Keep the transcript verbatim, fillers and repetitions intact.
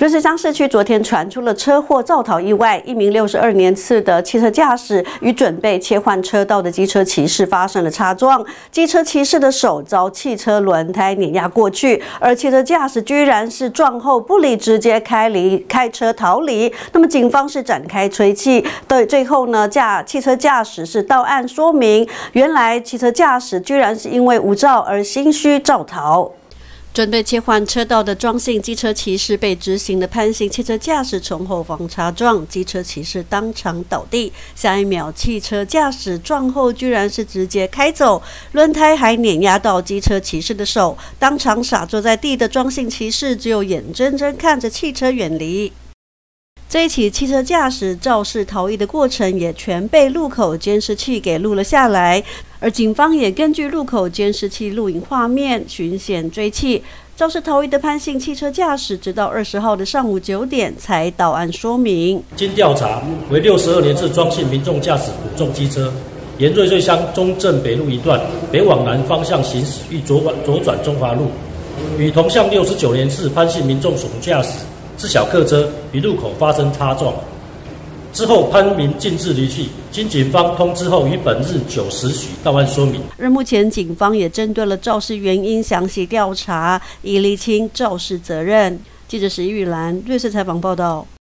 瑞穗乡市区昨天传出了车祸肇逃意外，一名六十二年次的汽车驾驶与准备切换车道的机车骑士发生了擦撞，机车骑士的手遭汽车轮胎碾压过去，而汽车驾驶居然是撞后不理，直接开离开车逃离。那么警方是展开追缉，对，最后呢，驾汽车驾驶是到案说明，原来汽车驾驶居然是因为无照而心虚肇逃。 准备切换车道的庄姓机车骑士被直行的潘姓汽车驾驶从后方擦撞，机车骑士当场倒地。下一秒，汽车驾驶撞后居然是直接开走，轮胎还碾压到机车骑士的手，当场傻坐在地的庄姓骑士只有眼睁睁看着汽车远离。 这一起汽车驾驶肇事逃逸的过程也全被路口监视器给录了下来，而警方也根据路口监视器录影画面循线追缉。肇事逃逸的潘姓汽车驾驶，直到二十号的上午九点才到案说明。 经调查，为六十二年次庄姓民众驾驶古重机车，沿瑞穗乡中正北路一段北往南方向行驶，欲左转左转中华路，与同向六十九年次潘姓民众所驾驶 自小客车于路口发生擦撞，之后潘民径自离去。经警方通知后，于本日九时许到案说明。 而目前警方也针对了肇事原因详细调查，以厘清肇事责任。记者石玉兰瑞穗采访报道。